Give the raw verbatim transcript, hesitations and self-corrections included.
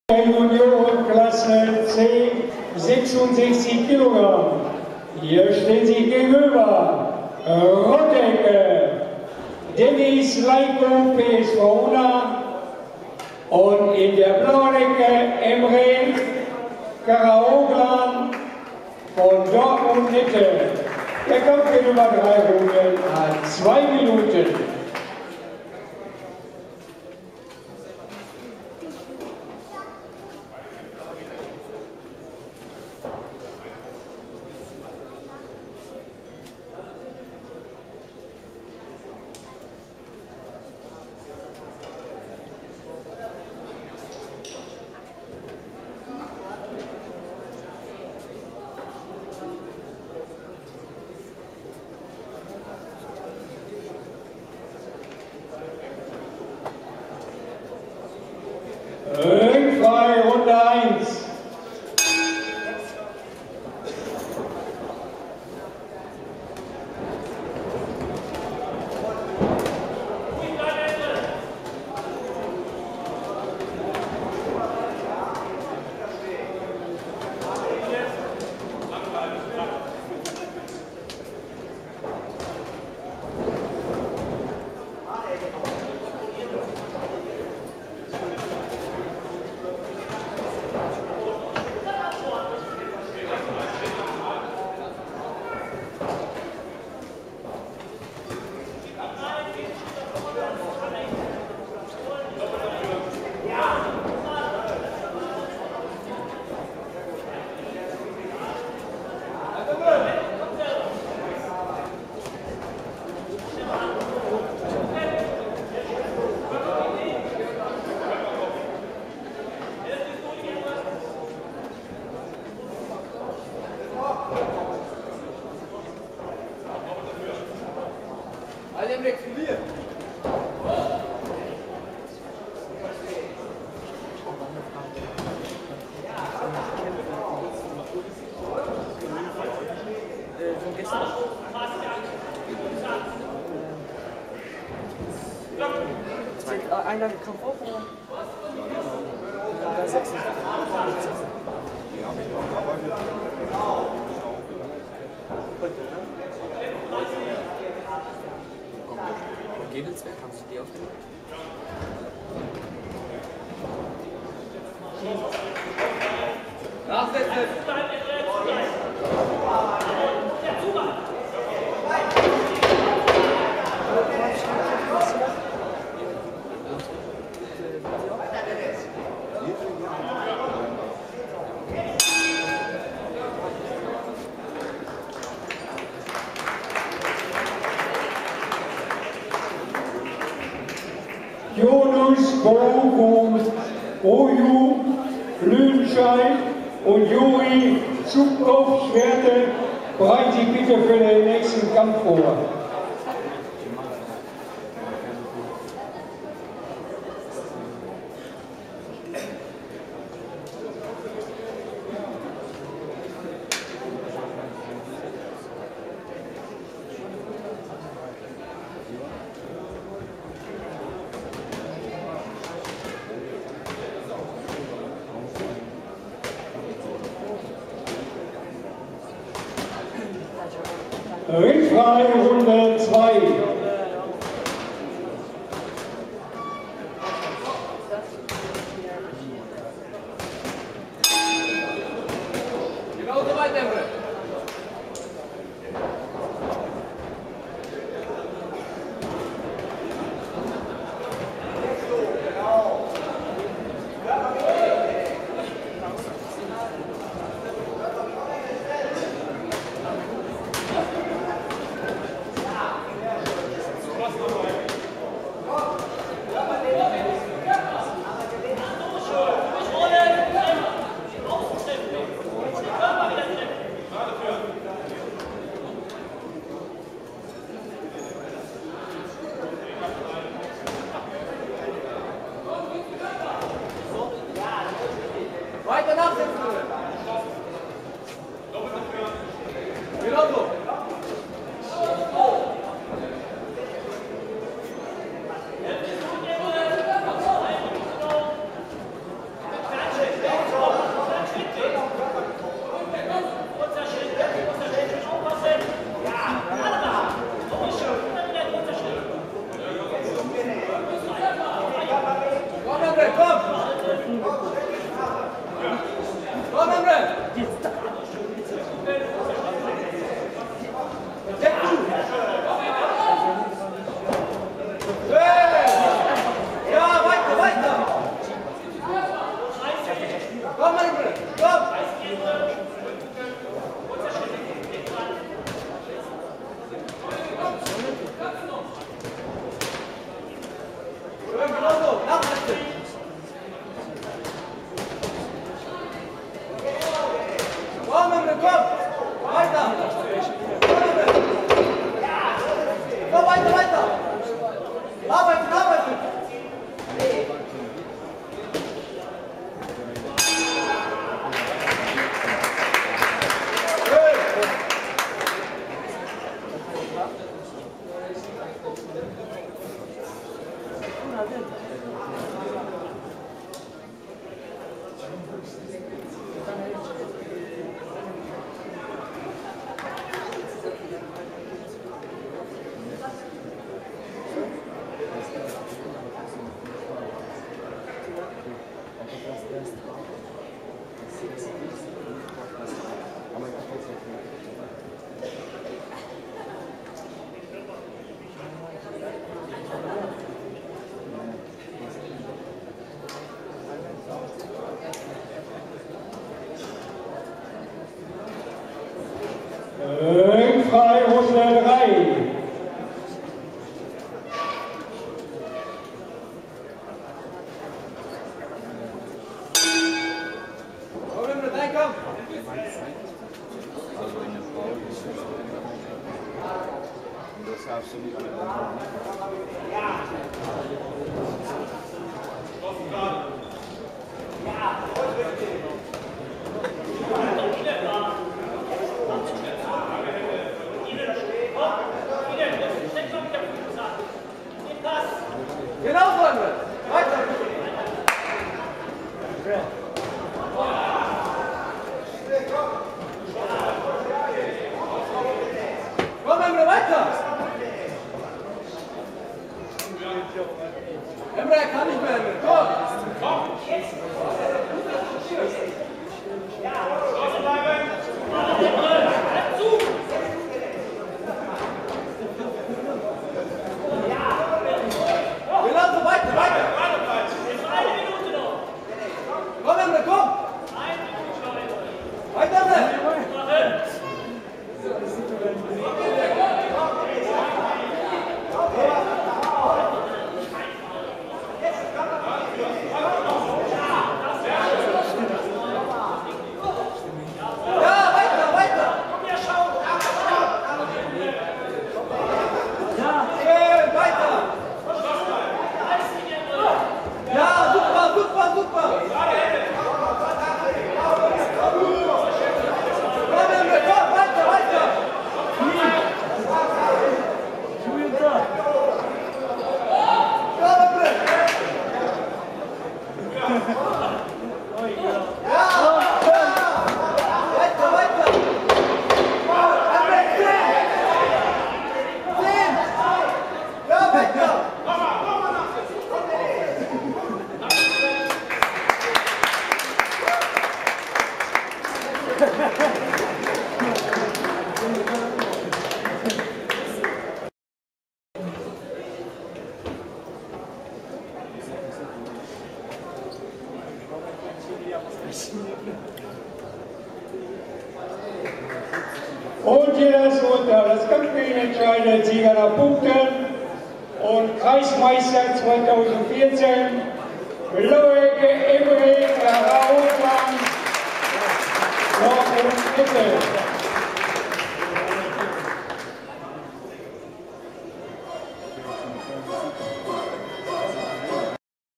Juniorenklasse C, sechsundsechzig Kilogramm. Hier stehen sie gegenüber. Rottecke, Dennis Leiko, P S V Unna. Und in der blauen Ecke Emre Karaoglan von Dortmund Mitte. Der Kampf geht über drei Runden an zwei Minuten. Ringfrei, Runde eins. Einer gekauft auch, oder? Ja, sechs. Gebelsberg, kannst du die aufnehmen? Nachsetzen! Jonas Bochum, Oju, Lüdenscheid und Juri Zukauf-Schwerte bereiten sich bitte für den nächsten Kampf vor. Ringfrei, Runde zwei. Genau so weit, Emre. das absolut mit Genau, Freunde! Weiter! Komm, Emre, weiter! Emre, er kann nicht mehr, Emre. Komm! Genau so, weiter, weiter! Komm, Emre, komm! Weiter, Emre! Ja, weiter, weiter! Schön, weiter! Ja, super, super, super! Komm, Emre, komm, weiter, weiter! Komm, Emre! Ja, ja! Weiter, weiter! Emre, zehn! Zehn! Ja, weiter! Und hier das runter. Das Kampfspiel entscheidet Sieger nach Punkten und Kreismeister zweitausendvierzehn, Blaue Ecke Emre